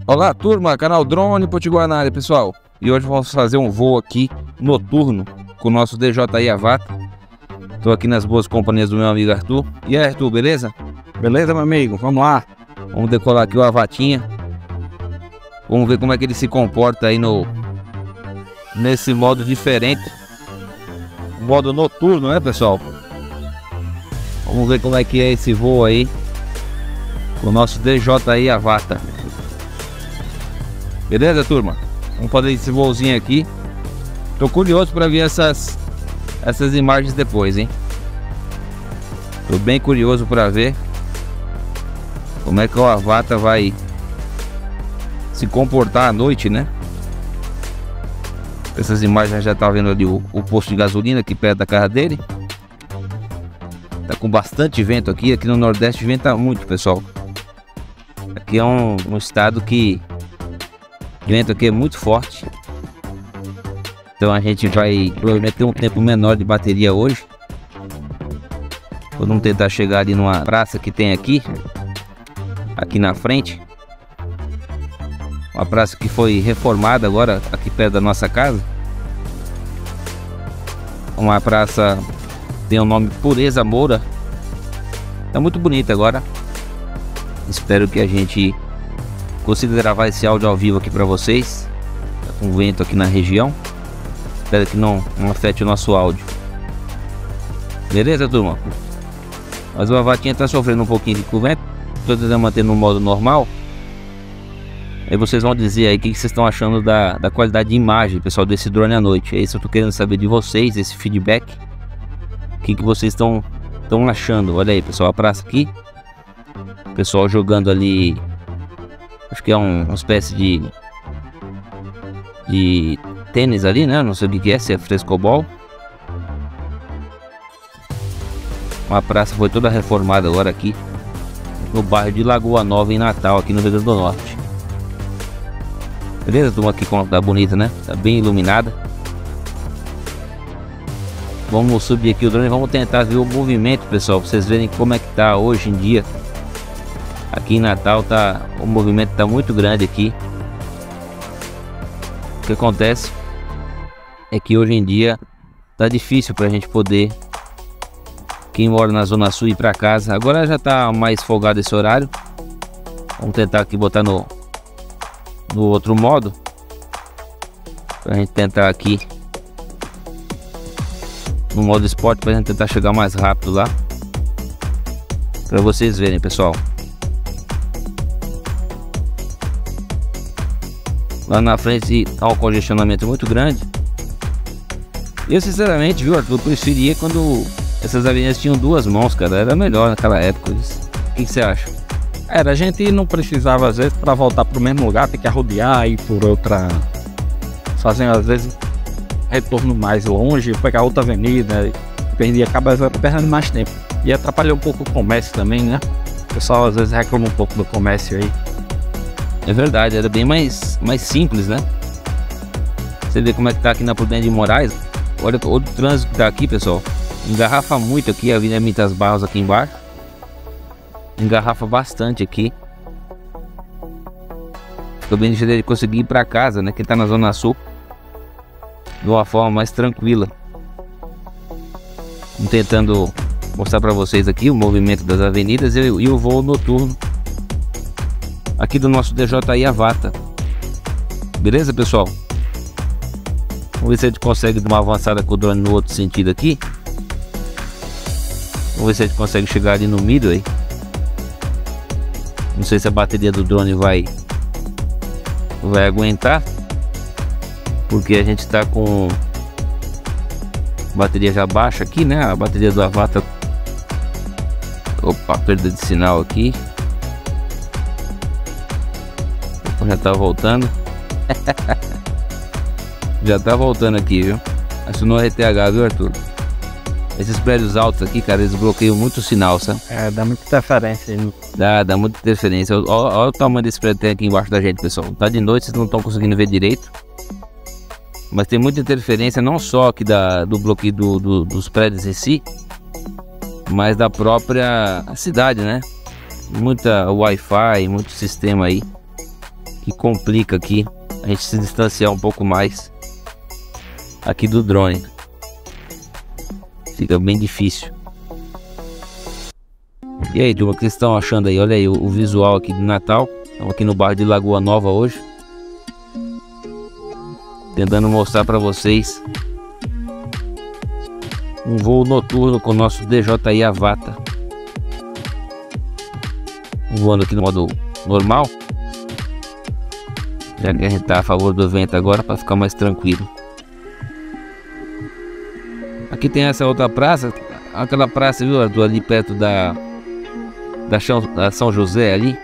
Olá turma, canal Drone Potiguar na área, pessoal. E hoje vamos fazer um voo aqui noturno com o nosso DJI Avata. Estou aqui nas boas companhias do meu amigo Arthur. E aí, Arthur, beleza? Beleza, meu amigo? Vamos lá. Vamos decolar aqui o Avatinha. Vamos ver como é que ele se comporta aí nesse modo diferente. Modo noturno, né, pessoal? Vamos ver como é que é esse voo aí com o nosso DJI Avata. Beleza, turma? Vamos fazer esse voozinho aqui. Tô curioso para ver essas imagens depois, hein? Tô bem curioso para ver como é que o Avata vai se comportar à noite, né? Essas imagens já tá vendo ali o posto de gasolina aqui perto da casa dele. Tá com bastante vento aqui. Aqui no Nordeste venta muito, pessoal. Aqui é um estado que o vento aqui é muito forte. Então a gente vai provavelmente ter um tempo menor de bateria hoje. Vamos tentar chegar ali numa praça que tem aqui na frente. Uma praça que foi reformada agora aqui perto da nossa casa. Uma praça tem o nome Pureza Moura. Tá muito bonita agora. Espero que a gente consiga gravar esse áudio ao vivo aqui para vocês. Tá com vento aqui na região. Espero que não afete o nosso áudio. Beleza, turma? Mas o Avatinha tá sofrendo um pouquinho com o vento. Estou tentando manter no modo normal. Aí vocês vão dizer aí o que vocês estão achando da qualidade de imagem, pessoal, desse drone à noite. É isso que eu tô querendo saber de vocês, esse feedback. O que vocês estão achando? Olha aí, pessoal, a praça aqui. O pessoal jogando ali. Acho que é uma espécie de tênis ali, né? Não sei o que é, se é frescobol. Uma praça foi toda reformada agora aqui no bairro de Lagoa Nova, em Natal, aqui no Rio Grande do Norte. Beleza, turma? Aqui como tá bonita, né? Tá bem iluminada. Vamos subir aqui o drone e vamos tentar ver o movimento, pessoal, pra vocês verem como é que tá hoje em dia. Aqui em Natal o movimento tá muito grande aqui. O que acontece é que hoje em dia tá difícil pra gente poder, quem mora na Zona Sul, ir pra casa. Agora já tá mais folgado esse horário. Vamos tentar aqui botar no outro modo, pra gente tentar aqui no modo esporte, pra gente tentar chegar mais rápido lá, pra vocês verem, pessoal. Lá na frente tá um congestionamento muito grande. Eu sinceramente, viu, Arthur, preferia quando essas avenidas tinham duas mãos, cara. Era melhor naquela época isso. O que você acha? A gente não precisava, às vezes, para voltar para o mesmo lugar, ter que arrodear, ir por outra, fazendo às vezes retorno mais longe, pegar outra avenida, acaba perdendo mais tempo. E atrapalhou um pouco o comércio também, né? O pessoal às vezes reclama um pouco do comércio aí. É verdade, era bem mais simples, né? Você vê como é que tá aqui na Prudente de Moraes. Olha o trânsito que tá aqui, pessoal. Engarrafa muito aqui, a Avenida Mitas Barros aqui embaixo. Engarrafa bastante aqui. Tô bem de conseguir ir pra casa, né? Que tá na Zona Sul, de uma forma mais tranquila. Vamos tentando mostrar pra vocês aqui o movimento das avenidas e o voo noturno aqui do nosso DJI Avata. Beleza, pessoal? Vamos ver se a gente consegue dar uma avançada com o drone no outro sentido aqui. Vamos ver se a gente consegue chegar ali no Midway. Não sei se a bateria do drone vai aguentar, porque a gente tá com bateria já baixa aqui, né? A bateria do Avata. Opa, perda de sinal aqui. Já tá voltando. Já tá voltando aqui, viu? Acionou RTH, viu, Arthur? Esses prédios altos aqui, cara, eles bloqueiam muito o sinal, sabe? Dá muita interferência aí. Dá muita interferência. Olha o tamanho desse prédio que tem aqui embaixo da gente, pessoal. Tá de noite, vocês não estão conseguindo ver direito. Mas tem muita interferência, não só aqui do bloqueio dos prédios em si, mas da própria cidade, né? Muita Wi-Fi, muito sistema aí que complica aqui a gente se distanciar um pouco mais aqui do drone. Fica bem difícil. E aí, turma, o que vocês estão achando aí? Olha aí o visual aqui do Natal. Estamos aqui no bairro de Lagoa Nova hoje, tentando mostrar para vocês um voo noturno com o nosso DJI Avata, voando aqui no modo normal, já que a gente tá a favor do vento agora, para ficar mais tranquilo. Aqui tem essa outra praça, aquela praça, viu, Arthur, ali perto da São José ali.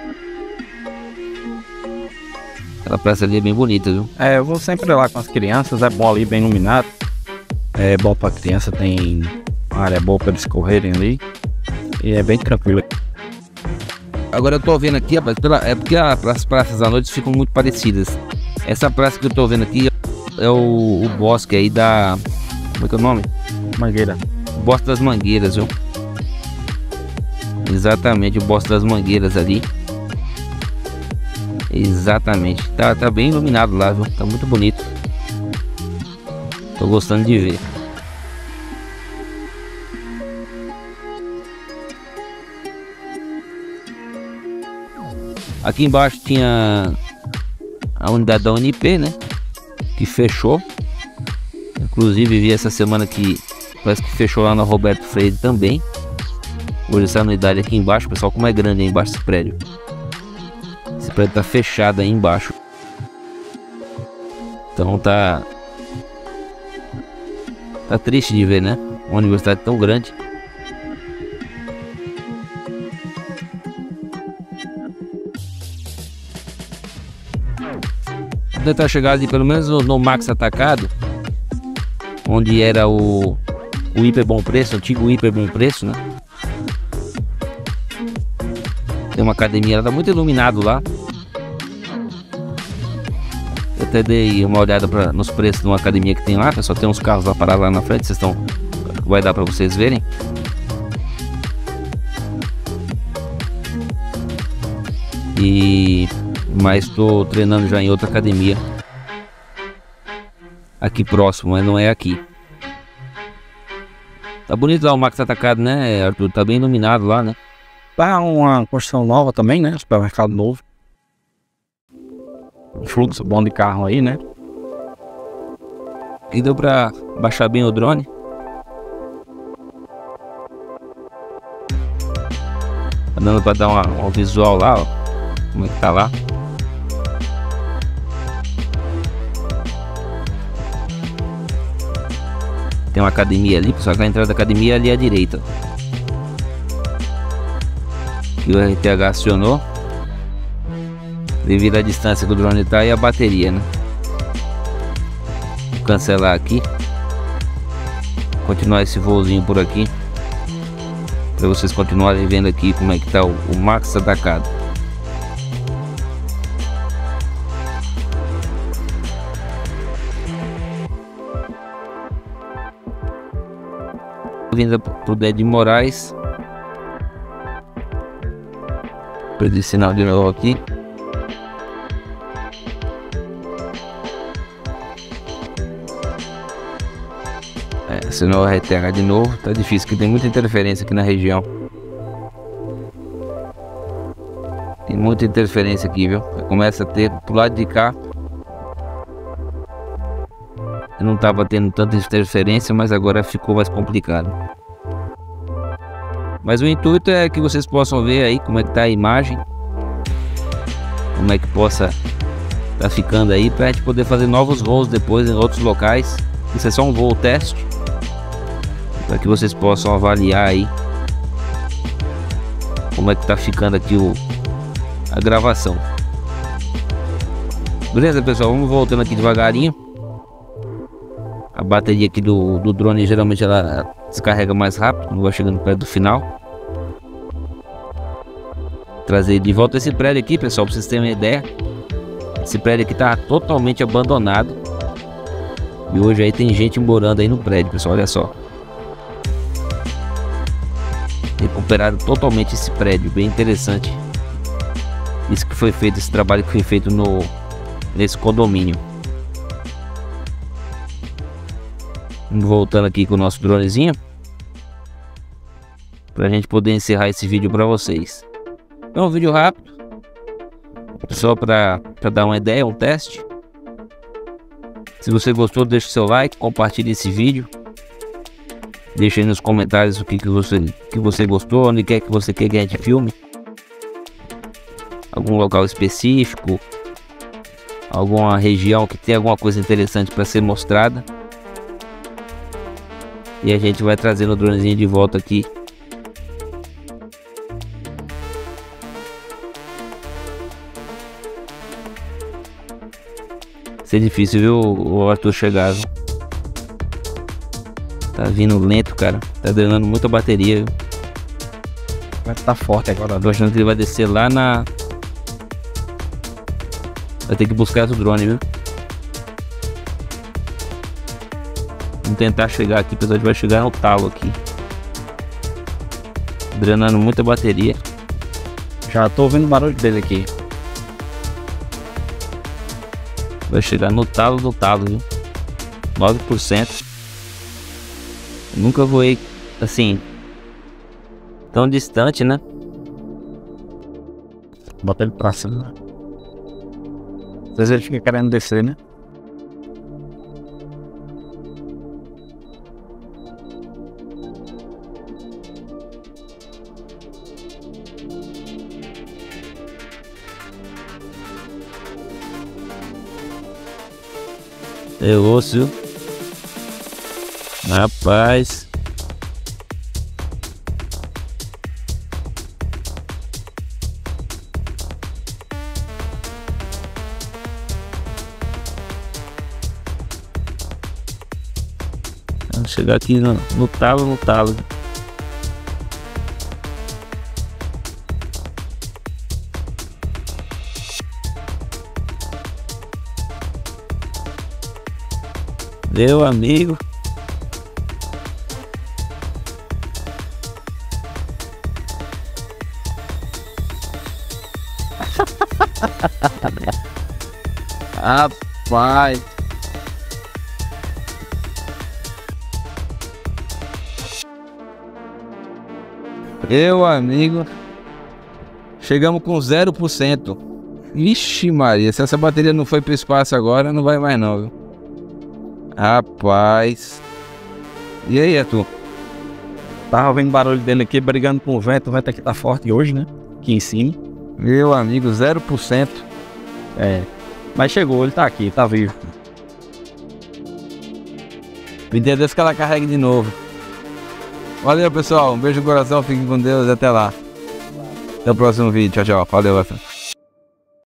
Aquela praça ali é bem bonita, viu? É, eu vou sempre lá com as crianças, é bom ali, bem iluminado. É bom pra criança, tem uma área boa para eles correrem ali. E é bem tranquilo. Agora eu tô vendo aqui, rapaz, é porque as praças à noite ficam muito parecidas. Essa praça que eu tô vendo aqui é o bosque aí da... Como é que é o nome? Mangueira. Bosque das Mangueiras, viu? Exatamente, o Bosque das Mangueiras ali. Exatamente. Tá bem iluminado lá, viu? Tá muito bonito. Tô gostando de ver. Aqui embaixo tinha a unidade da UNP, né? Que fechou. Inclusive vi essa semana que parece que fechou lá na Roberto Freire também. Hoje essa unidade aqui embaixo, pessoal, como é grande aí embaixo desse prédio. Esse prédio tá fechado aí embaixo. Então tá triste de ver, né? Uma universidade tão grande. Vou tentar chegar ali pelo menos no Max Atacado, onde era o Hiper Bom Preço, o antigo Hiper Bom Preço, né? Tem uma academia, ela tá muito iluminado lá. Eu até dei uma olhada nos preços de uma academia que tem lá, pessoal. Tem uns carros lá parados lá na frente, vocês estão... Vai dar para vocês verem. Mas estou treinando já em outra academia aqui próximo, mas não é aqui. Tá bonito lá o Max Atacado, né, Arthur? Tá bem iluminado lá, né? Tá uma construção nova também, né? Supermercado novo. Um fluxo bom de carro aí, né? E deu pra baixar bem o drone. Tá dando pra dar um visual lá, ó. Como é que tá lá. Tem uma academia ali, pessoal. A entrada da academia ali à direita. E o RTH acionou devido à distância que o drone tá e a bateria, né? Vou cancelar aqui, continuar esse voozinho por aqui para vocês continuarem vendo aqui como é que tá o Max Atacado. Vinda pro Dé de Moraes. Perdi sinal de novo aqui. Acionou o RTH de novo. Tá difícil, que tem muita interferência aqui na região. Tem muita interferência aqui, viu? Começa a ter pro lado de cá. Eu não tava tendo tanta interferência, mas agora ficou mais complicado. Mas o intuito é que vocês possam ver aí como é que tá a imagem, como é que possa tá ficando aí, pra gente poder fazer novos voos depois em outros locais. Isso é só um voo teste, para que vocês possam avaliar aí como é que tá ficando aqui a gravação. Beleza, pessoal? Vamos voltando aqui devagarinho. A bateria aqui do drone geralmente ela descarrega mais rápido quando vai chegando perto do final. Trazer de volta esse prédio aqui, pessoal, para vocês terem uma ideia. Esse prédio aqui tá totalmente abandonado. E hoje aí tem gente morando aí no prédio, pessoal, olha só. Recuperaram totalmente esse prédio, bem interessante. Isso que foi feito, esse trabalho que foi feito nesse condomínio. Voltando aqui com o nosso dronezinho, pra gente poder encerrar esse vídeo pra vocês. É um vídeo rápido, só pra dar uma ideia, um teste. Se você gostou, deixa o seu like, compartilhe esse vídeo. Deixa aí nos comentários o que você gostou, onde quer que você quer que a gente filme. Algum local específico, alguma região que tem alguma coisa interessante para ser mostrada. E a gente vai trazendo o dronezinho de volta aqui. Vai ser difícil, viu, o Arthur chegar, viu? Tá vindo lento, cara. Tá drenando muita bateria, viu? Vai estar forte agora. Tô achando que ele vai descer lá na... Vai ter que buscar outro drone, viu? Vamos tentar chegar aqui, pessoal. A gente vai chegar no talo aqui. Drenando muita bateria. Já tô ouvindo o barulho dele aqui. Vai chegar no talo do talo, viu? 9%. Nunca voei assim tão distante, né? Bota ele pra cima. Às vezes ele fica querendo descer, né? É osso, viu? Rapaz. Vamos chegar aqui no talo, Meu amigo. Rapaz. Meu amigo. Chegamos com 0%. Ixi Maria, se essa bateria não foi pro espaço agora, não vai mais não, viu? Rapaz. E aí, Arthur? Tava ouvindo barulho dele aqui, brigando com o vento. O vento aqui tá forte hoje, né? Aqui em cima. Meu amigo, 0%. É. Mas chegou, ele tá aqui, tá vivo. Pedir a Deus que ela carregue de novo. Valeu, pessoal. Um beijo no coração, fiquem com Deus e até lá. Até o próximo vídeo. Tchau, tchau. Valeu, Arthur.